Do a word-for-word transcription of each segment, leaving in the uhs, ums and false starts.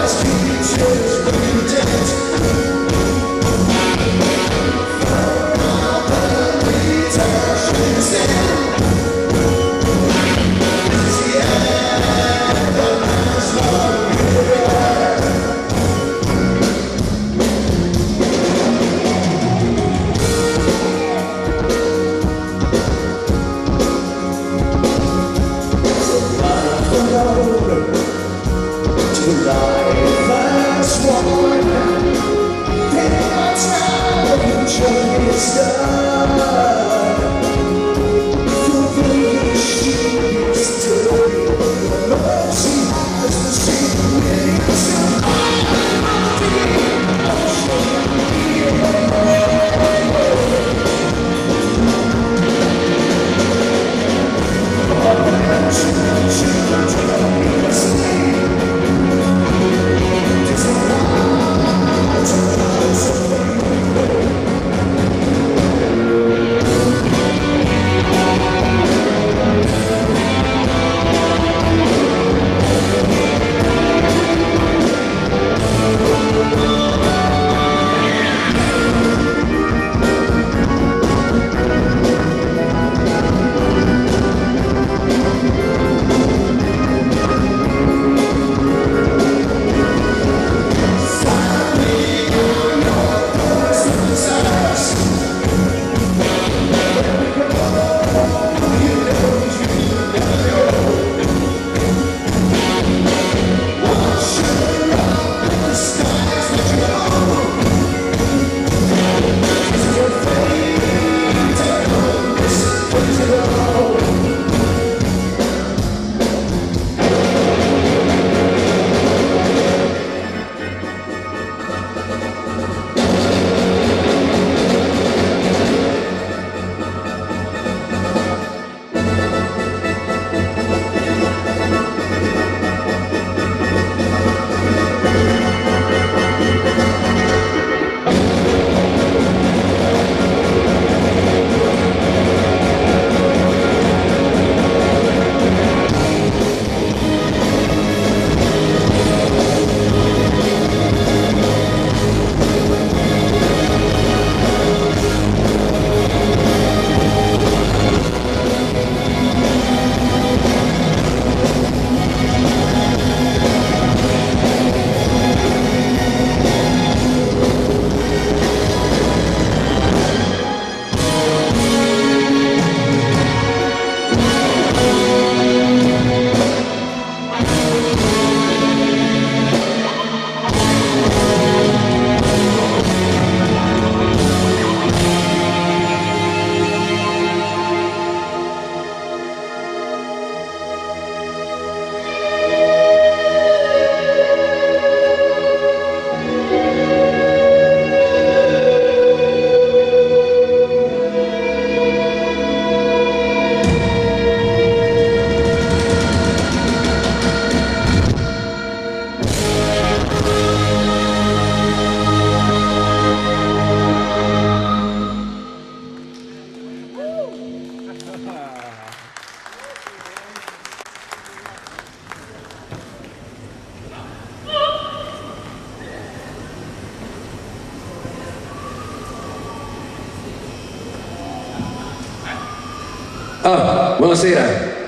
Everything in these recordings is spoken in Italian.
Ah, buonasera.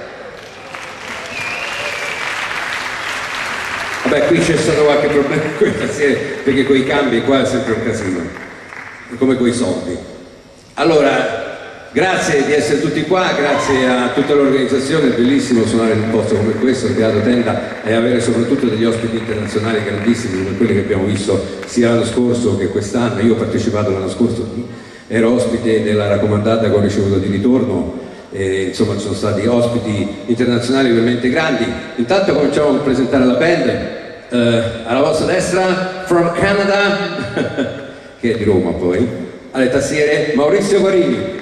Vabbè, qui c'è stato qualche problema questa sera, perché con i cambi qua è sempre un casino, come con i soldi. Allora, grazie di essere tutti qua, grazie a tutta l'organizzazione, è bellissimo suonare in un posto come questo, il Teatro Tenda, e avere soprattutto degli ospiti internazionali grandissimi come quelli che abbiamo visto sia l'anno scorso che quest'anno. Io ho partecipato l'anno scorso, ero ospite della raccomandata che ho ricevuto di ritorno, e insomma ci sono stati ospiti internazionali veramente grandi. Intanto cominciamo a presentare la band. Uh, alla vostra destra, from Canada, che è di Roma poi, alle tastiere Maurizio Guarini.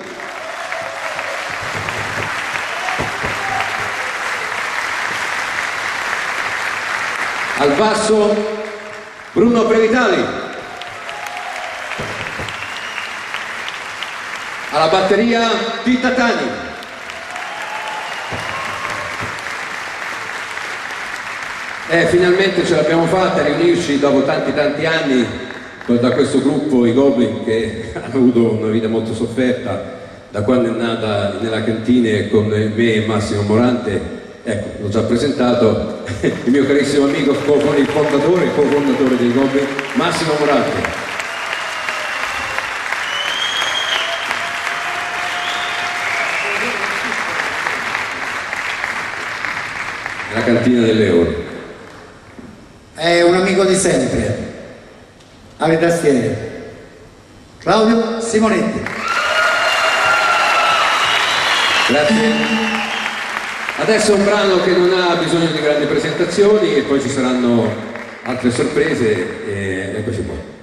Al basso Bruno Previtali. Alla batteria Titta Tani. Eh, finalmente ce l'abbiamo fatta a riunirci dopo tanti tanti anni da questo gruppo, i Goblin, che hanno avuto una vita molto sofferta da quando è nata nella cantina con me e Massimo Morante. Ecco, l'ho già presentato, il mio carissimo amico, il fondatore, il co-fondatore dei Goblin, Massimo Morante. La cantina dell'Euro. È un amico di sempre, alle tastiere, Claudio Simonetti. Grazie. Adesso un brano che non ha bisogno di grandi presentazioni e poi ci saranno altre sorprese e eccoci qua.